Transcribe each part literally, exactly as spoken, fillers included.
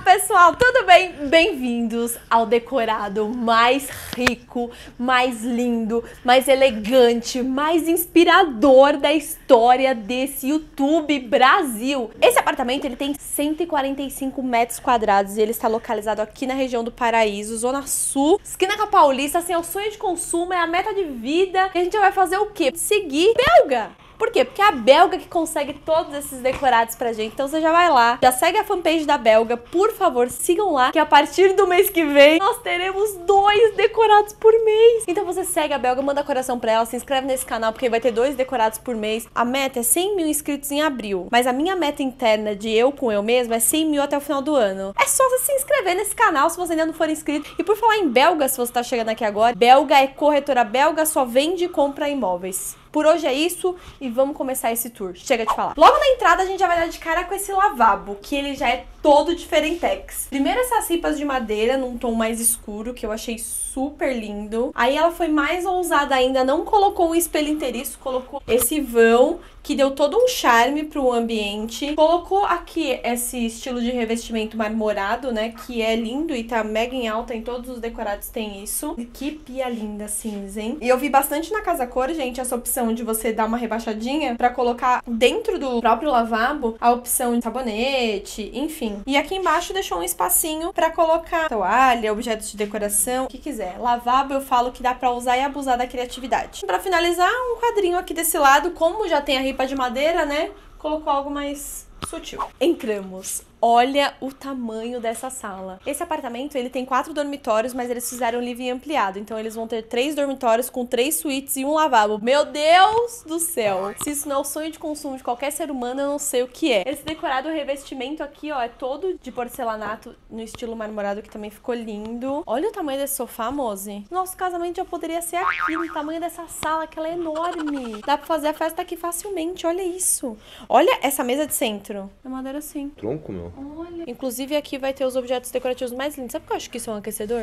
pessoal, tudo bem? Bem-vindos ao decorado mais rico, mais lindo, mais elegante, mais inspirador da história desse YouTube Brasil. Esse apartamento ele tem cento e quarenta e cinco metros quadrados e ele está localizado aqui na região do Paraíso, Zona Sul, esquina com a Paulista. Assim, é o sonho de consumo, é a meta de vida. E a gente vai fazer o quê? Seguir Belga. Por quê? Porque é a Belga que consegue todos esses decorados pra gente. Então você já vai lá, já segue a fanpage da Belga, por favor, sigam lá, que a partir do mês que vem nós teremos dois decorados por mês. Então você segue a Belga, manda coração pra ela, se inscreve nesse canal, porque vai ter dois decorados por mês. A meta é cem mil inscritos em abril, mas a minha meta interna de eu com eu mesma é cem mil até o final do ano. É só você se inscrever nesse canal se você ainda não for inscrito. E por falar em Belga, se você tá chegando aqui agora, Belga é corretora Belga, só vende e compra imóveis. Por hoje é isso e vamos começar esse tour. Chega de falar. Logo na entrada a gente já vai dar de cara com esse lavabo, que ele já é todo diferentex. Primeiro essas ripas de madeira num tom mais escuro, que eu achei super lindo. Aí ela foi mais ousada ainda, não colocou um espelho inteiriço, colocou esse vão, que deu todo um charme pro ambiente. Colocou aqui esse estilo de revestimento marmorado, né, que é lindo e tá mega em alta, em todos os decorados tem isso. Que pia linda cinza, hein? E eu vi bastante na Casa Cor, gente, essa opção de você dar uma rebaixadinha pra colocar dentro do próprio lavabo a opção de sabonete, enfim. E aqui embaixo deixou um espacinho pra colocar toalha, objetos de decoração, o que quiser. Lavabo eu falo que dá pra usar e abusar da criatividade. Pra finalizar, um quadrinho aqui desse lado, como já tem a ripa de madeira, né? Colocou algo mais sutil. Entramos. Olha o tamanho dessa sala. Esse apartamento, ele tem quatro dormitórios, mas eles fizeram living ampliado. Então eles vão ter três dormitórios com três suítes e um lavabo. Meu Deus do céu! Se isso não é o sonho de consumo de qualquer ser humano, eu não sei o que é. Esse decorado, o revestimento aqui, ó, é todo de porcelanato no estilo marmorado, que também ficou lindo. Olha o tamanho desse sofá, Mose. Nosso casamento já poderia ser aqui, no tamanho dessa sala, que ela é enorme. Dá pra fazer a festa aqui facilmente, olha isso. Olha essa mesa de centro. É madeira assim. Tronco, meu. Olha. Inclusive aqui vai ter os objetos decorativos mais lindos. Sabe o que eu acho que isso é um aquecedor?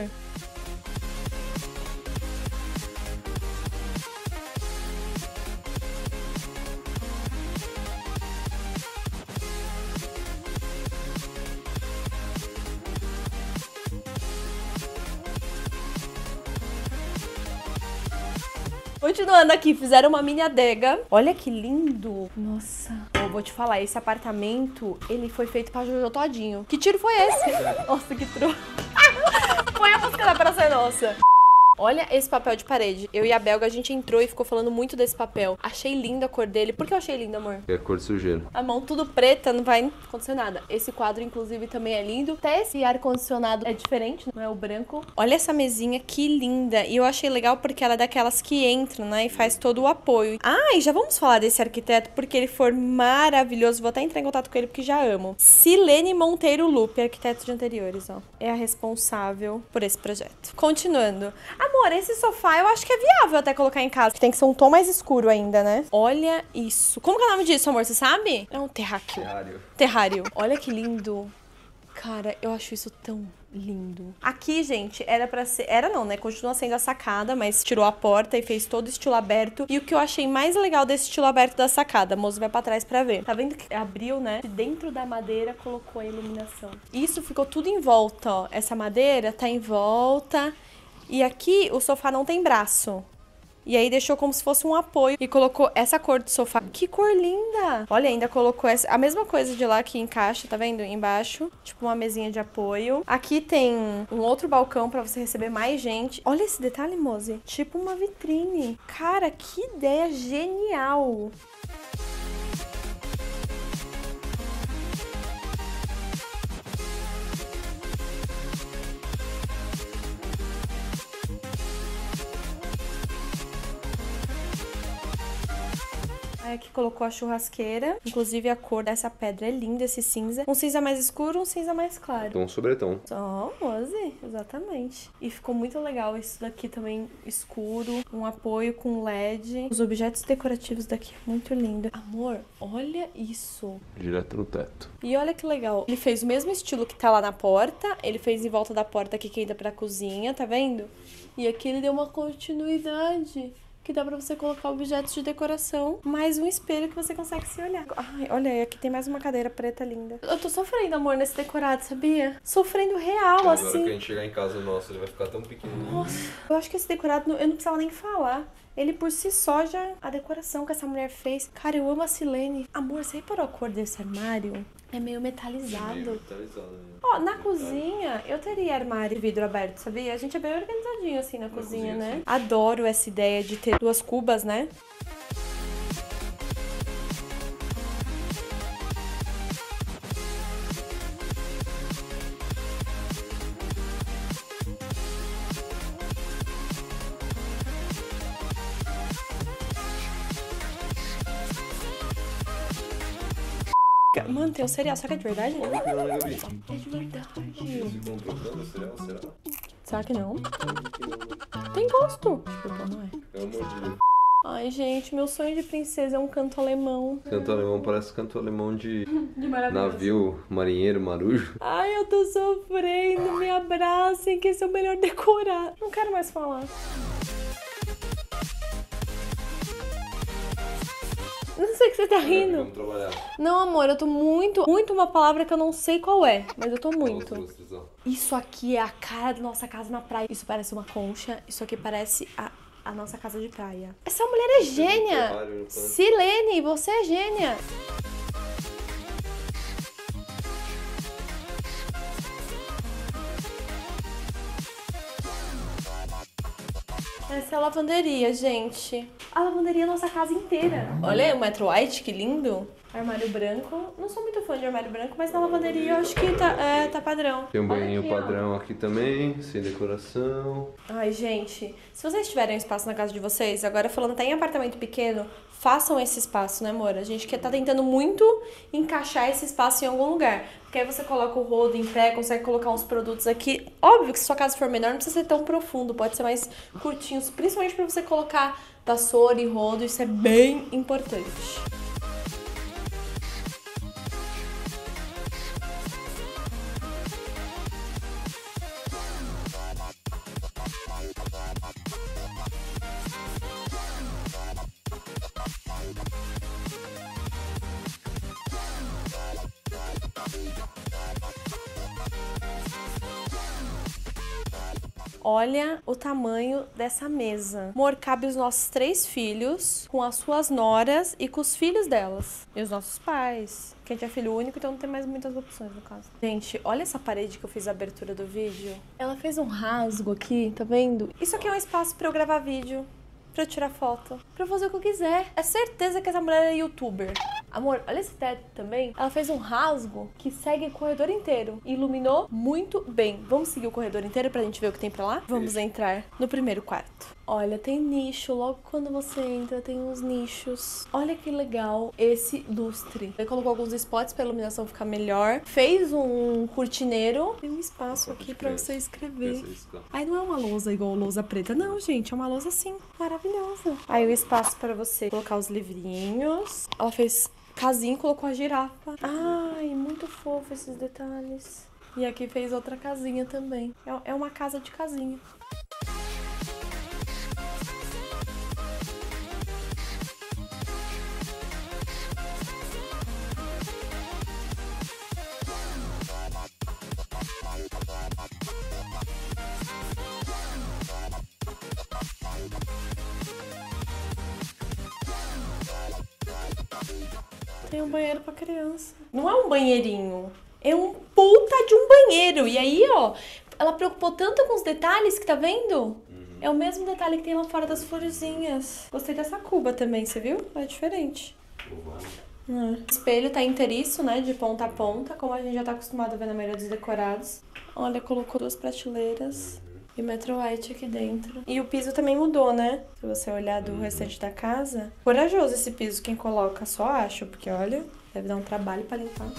Continuando aqui, fizeram uma mini adega. Olha que lindo. Nossa. Eu vou te falar, esse apartamento, ele foi feito pra Jojo Todinho. Que tiro foi esse? Nossa, que tro... Foi a música da Praça é Nossa. Olha esse papel de parede. Eu e a Belga, a gente entrou e ficou falando muito desse papel. Achei linda a cor dele. Por que eu achei lindo, amor? É a cor de sujeira. A mão tudo preta, não vai acontecer nada. Esse quadro, inclusive, também é lindo. Até esse ar-condicionado é diferente, não é o branco. Olha essa mesinha, que linda. E eu achei legal porque ela é daquelas que entram, né? E faz todo o apoio. Ah, e já vamos falar desse arquiteto, porque ele foi maravilhoso. Vou até entrar em contato com ele, porque já amo. Silene Monteiro Lupe, arquiteto de interiores, ó. É a responsável por esse projeto. Continuando. Amor, esse sofá eu acho que é viável até colocar em casa. Tem que ser um tom mais escuro ainda, né? Olha isso. Como que é o nome disso, amor? Você sabe? É um terráqueo. Terrário. Terrário. Olha que lindo. Cara, eu acho isso tão lindo. Aqui, gente, era pra ser... Era não, né? Continua sendo a sacada, mas tirou a porta e fez todo estilo aberto. E o que eu achei mais legal desse estilo aberto da sacada, a moça vai pra trás pra ver. Tá vendo que abriu, né? E dentro da madeira colocou a iluminação. Isso ficou tudo em volta, ó. Essa madeira tá em volta... E aqui o sofá não tem braço. E aí deixou como se fosse um apoio. E colocou essa cor do sofá. Que cor linda! Olha, ainda colocou essa, a mesma coisa de lá que encaixa, tá vendo? Embaixo. Tipo uma mesinha de apoio. Aqui tem um outro balcão pra você receber mais gente. Olha esse detalhe, Mose. Tipo uma vitrine. Cara, que ideia genial! Aqui colocou a churrasqueira. Inclusive a cor dessa pedra é linda, esse cinza. Um cinza mais escuro, um cinza mais claro. Tom sobre tom. Só, Mose, exatamente. E ficou muito legal isso daqui também escuro. Um apoio com L E D. Os objetos decorativos daqui, muito lindo. Amor, olha isso. Direto no teto. E olha que legal. Ele fez o mesmo estilo que tá lá na porta. Ele fez em volta da porta aqui que entra pra cozinha, tá vendo? E aqui ele deu uma continuidade. que dá pra você colocar objetos de decoração, mais um espelho que você consegue se olhar. Ai, olha aí, aqui tem mais uma cadeira preta linda. Eu tô sofrendo, amor, nesse decorado, sabia? Sofrendo real, Agora assim. Agora que a gente chegar em casa, nossa, ele vai ficar tão pequenininho. Nossa, eu acho que esse decorado, eu não precisava nem falar. Ele por si só já... A decoração que essa mulher fez. Cara, eu amo a Silene. Amor, você reparou a cor desse armário? É meio metalizado. Meio metalizado, né? Ó, na cozinha, eu teria armário de vidro aberto, sabia? A gente é bem organizadinho assim na, na cozinha, cozinha, né? Sim. Adoro essa ideia de ter duas cubas, né? Mano, tem um cereal, será que é de verdade? Óbvio que não, né, Gabi? É de verdade. Você comprou tanto cereal, será? Será que não? Que não, né? Tem gosto. Tipo, não é. É uma mordida. Ai, gente, meu sonho de princesa é um canto alemão. Canto alemão parece canto alemão de, de navio, marinheiro, marujo. Ai, eu tô sofrendo. Me abracem, que esse é o melhor decorado. Não quero mais falar. Não sei o que você tá rindo. Vamos trabalhar. Não, amor, eu tô muito, muito uma palavra que eu não sei qual é, mas eu tô muito. Lustres, ó. Isso aqui é a cara da nossa casa na praia. Isso parece uma concha, isso aqui parece a, a nossa casa de praia. Essa mulher é gênia. Silene, você é gênia. Essa é a lavanderia, gente. A lavanderia é a nossa casa inteira. Olha aí o Metro White, que lindo. Armário branco. Não sou muito fã de armário branco, mas na lavanderia eu acho que tá, é, tá padrão. Tem um banhinho aqui, padrão ó. Aqui também, sem decoração. Ai, gente, se vocês tiverem um espaço na casa de vocês, agora falando até em apartamento pequeno, façam esse espaço, né, amor? A gente quer tá tentando muito encaixar esse espaço em algum lugar. Porque aí você coloca o rodo em pé, consegue colocar uns produtos aqui. Óbvio que se sua casa for menor, não precisa ser tão profundo, pode ser mais curtinho, principalmente pra você colocar vassoura e rodo, isso é bem importante. Olha o tamanho dessa mesa. Amor, cabe os nossos três filhos, com as suas noras e com os filhos delas. E os nossos pais. Que a gente é filho único, então não tem mais muitas opções no caso. Gente, olha essa parede que eu fiz a abertura do vídeo. Ela fez um rasgo aqui, tá vendo? Isso aqui é um espaço pra eu gravar vídeo, pra eu tirar foto, pra eu fazer o que eu quiser. É certeza que essa mulher é youtuber. Amor, olha esse teto também. Ela fez um rasgo que segue o corredor inteiro. Iluminou muito bem. Vamos seguir o corredor inteiro pra gente ver o que tem pra lá? Vamos entrar no primeiro quarto. Olha, tem nicho. Logo quando você entra, tem uns nichos. Olha que legal esse lustre. Ele colocou alguns spots pra iluminação ficar melhor. Fez um cortineiro. Tem um espaço aqui pra você escrever. Aí não é uma lousa igual lousa preta. Não, gente. É uma lousa assim, maravilhosa. Aí o espaço pra você colocar os livrinhos. Ela fez casinha, colocou a girafa. Ai, muito fofo esses detalhes. E aqui fez outra casinha também. É uma casa de casinha. Tem um banheiro pra criança. Não é um banheirinho, é um puta de um banheiro. E aí, ó, ela preocupou tanto com os detalhes que tá vendo? Uhum. É o mesmo detalhe que tem lá fora das florzinhas. Gostei dessa cuba também, você viu? É diferente. Uhum. É. O espelho tá inteiriço, né, de ponta a ponta, como a gente já tá acostumado a ver na maioria dos decorados. Olha, colocou duas prateleiras. Uhum. E Metro White aqui dentro. E o piso também mudou, né? Se você olhar do restante da casa. Corajoso esse piso, quem coloca, só acho. Porque, olha, deve dar um trabalho pra limpar.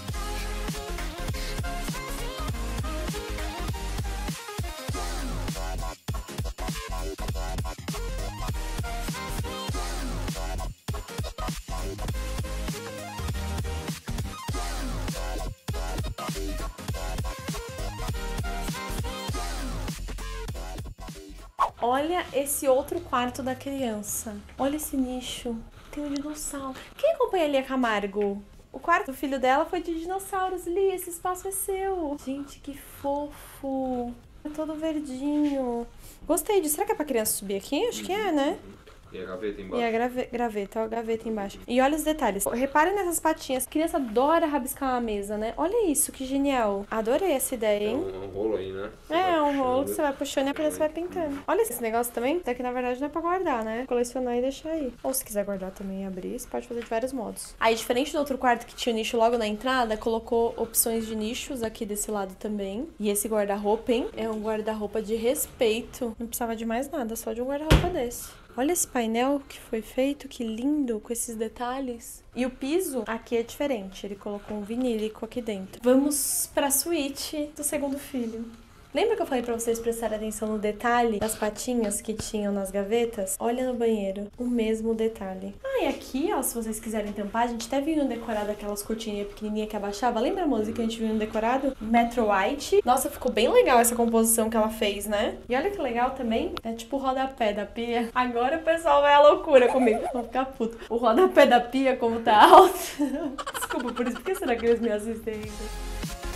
Olha esse outro quarto da criança. Olha esse nicho. Tem um dinossauro. Quem acompanha a Lia Camargo? O quarto do filho dela foi de dinossauros. Lia, esse espaço é seu. Gente, que fofo. É todo verdinho. Gostei disso. Será que é pra criança subir aqui? Acho que é, né? E a gaveta embaixo? E a grave... graveta, ó, a gaveta embaixo. E olha os detalhes. Reparem nessas patinhas. A criança adora rabiscar uma mesa, né? Olha isso, que genial. Adorei essa ideia, É hein? um, é um rolo aí, né? Você É, vai um puxando. rolo que você vai puxando e a criança vai pintando. Olha esse negócio também. Isso daqui, na verdade, não é pra guardar, né? Colecionar e deixar aí. Ou se quiser guardar também e abrir, você pode fazer de vários modos. Aí, diferente do outro quarto que tinha o nicho logo na entrada, colocou opções de nichos aqui desse lado também. E esse guarda-roupa, hein? É um guarda-roupa de respeito. Não precisava de mais nada, só de um guarda-roupa desse. Olha esse painel que foi feito, que lindo, com esses detalhes. E o piso aqui é diferente, ele colocou um vinílico aqui dentro. Vamos pra suíte do segundo filho. Lembra que eu falei pra vocês prestarem atenção no detalhe das patinhas que tinham nas gavetas? Olha no banheiro, o mesmo detalhe. Ah, e aqui, ó, se vocês quiserem tampar, a gente até viu no decorado aquelas cortinhas pequenininhas que abaixava. Lembra a música que a gente viu no decorado? Metro White. Nossa, ficou bem legal essa composição que ela fez, né? E olha que legal também, é tipo o rodapé da pia. Agora o pessoal vai à loucura comigo, vou ficar puto. O rodapé da pia, como tá alto. Desculpa por isso, por que será que eles me assistem ainda?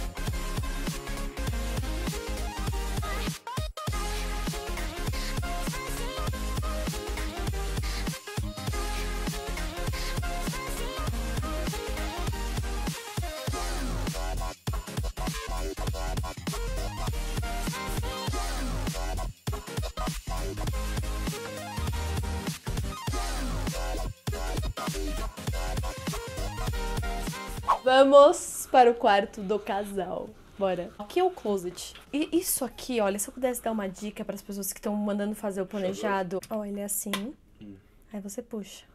Vamos para o quarto do casal. Bora. Aqui é o closet. E isso aqui, olha, se eu pudesse dar uma dica para as pessoas que estão mandando fazer o planejado. Ó, ele é assim. Hum. Aí você puxa.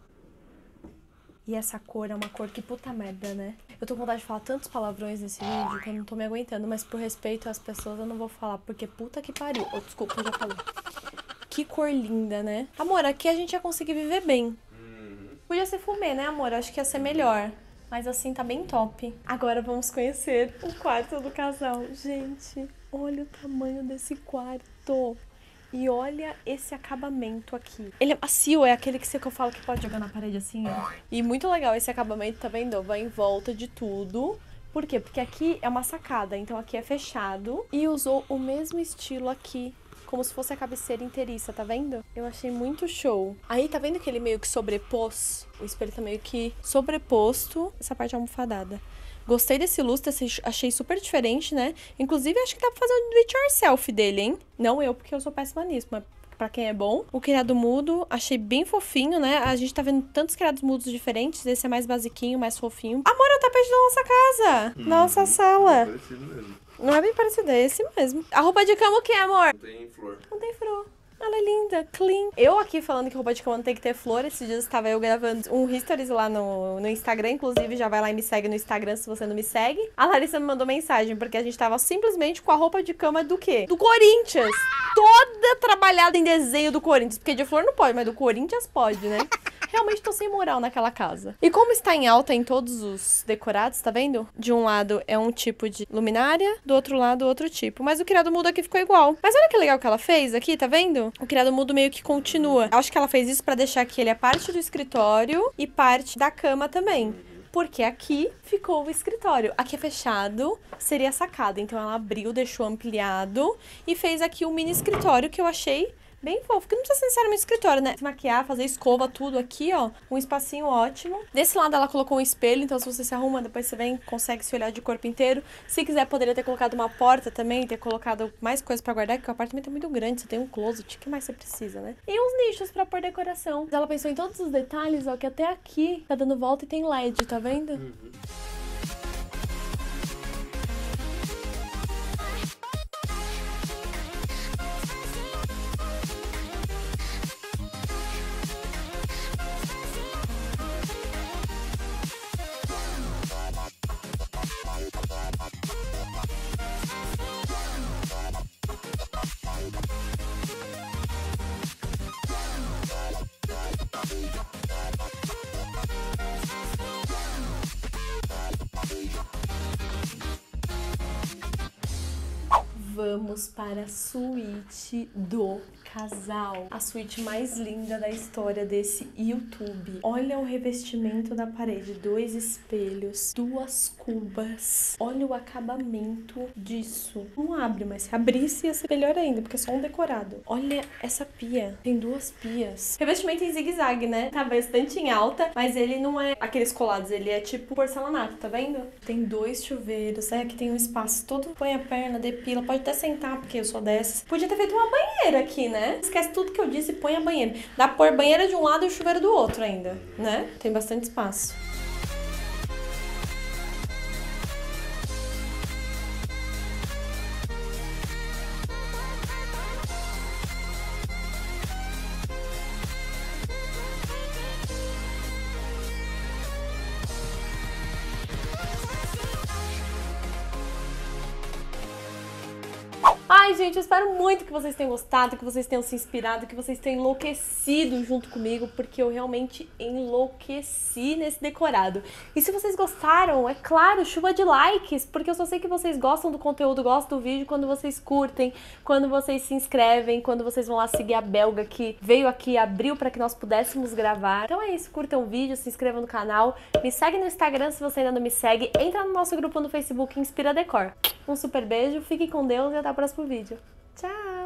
E essa cor é uma cor que puta merda, né? Eu tô com vontade de falar tantos palavrões nesse vídeo que eu não tô me aguentando. Mas por respeito às pessoas eu não vou falar, porque puta que pariu. Oh, desculpa, eu já falei. Que cor linda, né? Amor, aqui a gente ia conseguir viver bem. Uhum. Podia ser fumê, né, amor? Acho que ia ser melhor. Mas assim, tá bem top. Agora vamos conhecer o quarto do casal. Gente, olha o tamanho desse quarto. E olha esse acabamento aqui. Ele é macio, é aquele que você que eu falo que pode jogar na parede assim, ó. E muito legal esse acabamento, tá vendo? Vai em volta de tudo. Por quê? Porque aqui é uma sacada, então aqui é fechado. E usou o mesmo estilo aqui. Como se fosse a cabeceira inteiriça, tá vendo? Eu achei muito show. Aí, tá vendo que ele meio que sobrepôs? O espelho tá meio que sobreposto essa parte almofadada. Gostei desse lustre, achei super diferente, né? Inclusive, acho que dá pra fazer um do it yourself dele, hein? Não eu, porque eu sou péssima nisso, mas pra quem é bom. O criado mudo, achei bem fofinho, né? A gente tá vendo tantos criados mudos diferentes. Esse é mais basiquinho, mais fofinho. Amor, é o tapete da nossa casa! Hum, nossa sala. É parecido mesmo. Não é bem parecido, é esse mesmo. A roupa de cama o que, amor? Não tem flor. Não tem flor. Ela é linda, clean. Eu aqui falando que roupa de cama não tem que ter flor. Esses dias estava eu gravando um stories lá no, no Instagram. Inclusive, já vai lá e me segue no Instagram se você não me segue. A Larissa me mandou mensagem, porque a gente tava simplesmente com a roupa de cama do quê? Do Corinthians. Toda trabalhada em desenho do Corinthians. Porque de flor não pode, mas do Corinthians pode, né? Realmente tô sem moral naquela casa. E como está em alta em todos os decorados, tá vendo? De um lado é um tipo de luminária, do outro lado outro tipo. Mas o criado mudo aqui ficou igual. Mas olha que legal que ela fez aqui, tá vendo? O criado mudo meio que continua. Acho que ela fez isso pra deixar que ele é parte do escritório e parte da cama também. Porque aqui ficou o escritório. Aqui é fechado, seria a sacada. Então ela abriu, deixou ampliado e fez aqui um mini escritório que eu achei bem fofo, que não precisa ser necessariamente escritório, né? Se maquiar, fazer escova, tudo aqui, ó. Um espacinho ótimo. Desse lado ela colocou um espelho, então se você se arruma, depois você vem, consegue se olhar de corpo inteiro. Se quiser, poderia ter colocado uma porta também, ter colocado mais coisas pra guardar, porque o apartamento é muito grande, você tem um closet, o que mais você precisa, né? E uns nichos pra pôr decoração. Ela pensou em todos os detalhes, ó, que até aqui tá dando volta e tem L E D, tá vendo? Uhum. Vamos para a suíte do casal, a suíte mais linda da história desse YouTube. Olha o revestimento da parede, dois espelhos, duas cubas. Olha o acabamento disso. Não abre, mas se abrisse ia ser melhor ainda, porque é só um decorado. Olha essa pia, tem duas pias. Revestimento em zigue-zague, né? Tá bastante em alta, mas ele não é aqueles colados, ele é tipo porcelanato, tá vendo? Tem dois chuveiros, é, aqui tem um espaço todo, põe a perna, depila, pode até sentar, porque eu sou dessas. Podia ter feito uma banheira aqui, né? Esquece tudo que eu disse e põe a banheira. Dá pra pôr banheira de um lado e o chuveiro do outro ainda, né? Tem bastante espaço. Ai, gente, eu espero muito que vocês tenham gostado, que vocês tenham se inspirado, que vocês tenham enlouquecido junto comigo, porque eu realmente enlouqueci nesse decorado. E se vocês gostaram, é claro, chuva de likes, porque eu só sei que vocês gostam do conteúdo, gostam do vídeo quando vocês curtem, quando vocês se inscrevem, quando vocês vão lá seguir a Belga que veio aqui e abriu para que nós pudéssemos gravar. Então é isso, curtam o vídeo, se inscrevam no canal, me segue no Instagram se você ainda não me segue, entra no nosso grupo no Facebook Inspira Decor. Um super beijo, fiquem com Deus e até o próximo vídeo. Tchau!